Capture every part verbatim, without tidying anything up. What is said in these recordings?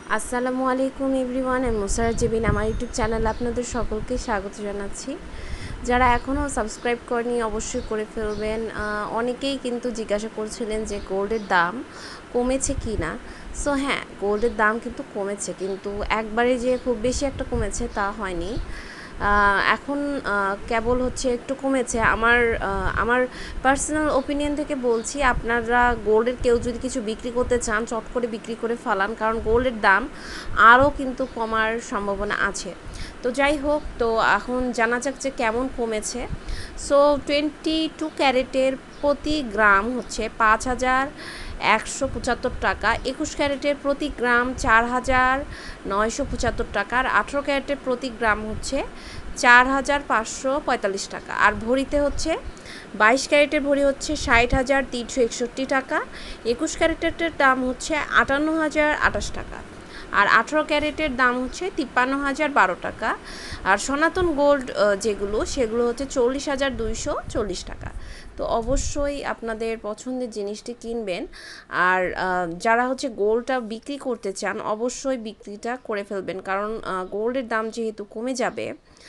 আসসালামু আলাইকুম এভরিওয়ান, আমি মুসারাত জেবিন। আমার ইউটিউব চ্যানেলে আপনাদের সকলকে স্বাগত জানাচ্ছি। যারা এখনও সাবস্ক্রাইব করেনি অবশ্যই করে ফেলবেন। অনেকেই কিন্তু জিজ্ঞাসা করছিলেন যে গোল্ডের দাম কমেছে কি না। সো হ্যাঁ, গোল্ডের দাম কিন্তু কমেছে, কিন্তু একবারে যে খুব বেশি একটা কমেছে তা হয়নি। এখন কেবল হচ্ছে একটু কমেছে। আমার আমার পার্সোনাল ওপিনিয়ন থেকে বলছি, আপনারা গোল্ডের কেউ যদি কিছু বিক্রি করতে চান চট করে বিক্রি করে ফালান, কারণ গোল্ডের দাম আরও কিন্তু কমার সম্ভাবনা আছে। তো যাই হোক, তো এখন জানা যাক যে কেমন কমেছে। সো টোয়েন্টি টু ক্যারেটের প্রতি গ্রাম হচ্ছে পাঁচ হাজার একশো পঁচাত্তর টাকা, একুশ ক্যারেটের প্রতি গ্রাম চার হাজার নয়শো পঁচাত্তর টাকা, আর আঠেরো ক্যারেটের প্রতি গ্রাম হচ্ছে চার হাজার পাঁচশো পঁয়তাল্লিশ টাকা। আর ভরিতে হচ্ছে বাইশ ক্যারেটের ভরি হচ্ছে ষাট হাজার তিনশো একষট্টি টাকা, একুশ ক্যারেটের দাম হচ্ছে আটান্ন হাজার আটাশ টাকা, আর আঠেরো ক্যারেটের দাম হচ্ছে তিপ্পান্ন হাজার বারো টাকা। আর সনাতন গোল্ড যেগুলো সেগুলো হচ্ছে চল্লিশ হাজার দুইশো চল্লিশ টাকা। তো অবশ্যই আপনাদের পছন্দের জিনিসটি কিনবেন। আর যারা হচ্ছে গোল্ডটা বিক্রি করতে চান অবশ্যই বিক্রিটা করে ফেলবেন, কারণ গোল্ডের দাম যেহেতু কমে যাবে,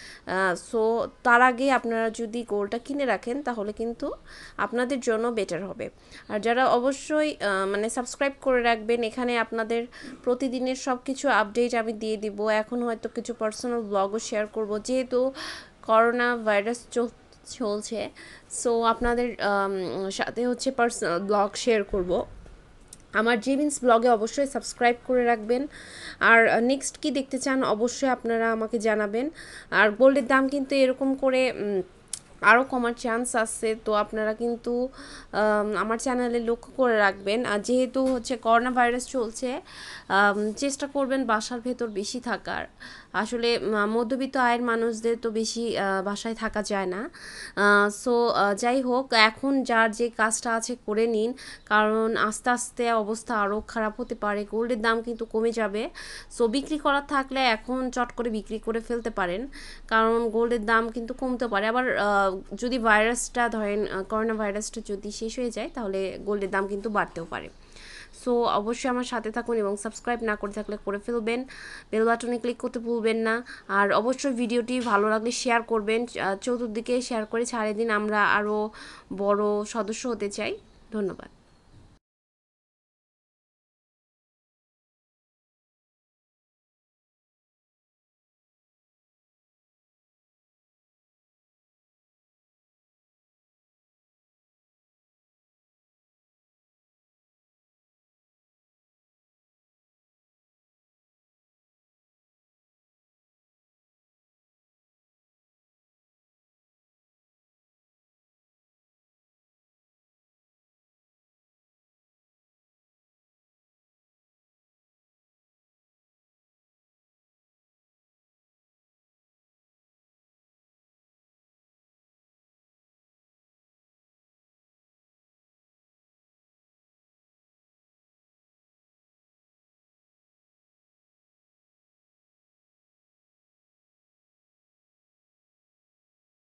সো তার আগে আপনারা যদি গোল্ডটা কিনে রাখেন তাহলে কিন্তু আপনাদের জন্য বেটার হবে। আর যারা অবশ্যই মানে সাবস্ক্রাইব করে রাখবেন, এখানে আপনাদের প্রতিদিনের সব কিছু আপডেট আমি দিয়ে দিব। এখন হয়তো কিছু পার্সোনাল ব্লগও শেয়ার করব, যেহেতু করোনা ভাইরাস চলছে। সো আপনাদের সাথে হচ্ছে পার্সোনাল ব্লগ শেয়ার করব। আমার জেবিনস ব্লগে অবশ্যই সাবস্ক্রাইব করে রাখবেন। আর নেক্সট কি দেখতে চান অবশ্যই আপনারা আমাকে জানাবেন। আর গোল্ডের দাম কিন্তু এরকম করে আরও কমার চান্স আছে, তো আপনারা কিন্তু আমার চ্যানেলে লক্ষ্য করে রাখবেন। আর যেহেতু হচ্ছে করোনা ভাইরাস চলছে, চেষ্টা করবেন বাসার ভেতর বেশি থাকার। আসলে মধ্যবিত্ত আয়ের মানুষদের তো বেশি বাসায় থাকা যায় না। সো যাই হোক, এখন যার যে কাজটা আছে করে নিন, কারণ আস্তে আস্তে অবস্থা আরও খারাপ হতে পারে। গোল্ডের দাম কিন্তু কমে যাবে। সো বিক্রি করার থাকলে এখন চট করে বিক্রি করে ফেলতে পারেন, কারণ গোল্ডের দাম কিন্তু কমতে পারে। আবার যদি ভাইরাসটা ধরেন করোনা ভাইরাসটা যদি শেষ হয়ে যায় তাহলে গোল্ডের দাম কিন্তু বাড়তেও পারে। সো অবশ্যই আমার সাথে থাকুন এবং সাবস্ক্রাইব না করে থাকলে করে ফেলবেন। বেল বাটনে ক্লিক করতে ভুলবেন না। আর অবশ্যই ভিডিওটি ভালো লাগলে শেয়ার করবেন, চতুর্দিকে শেয়ার করে ছাড়িয়ে দিন। আমরা আরও বড় সদস্য হতে চাই। ধন্যবাদ।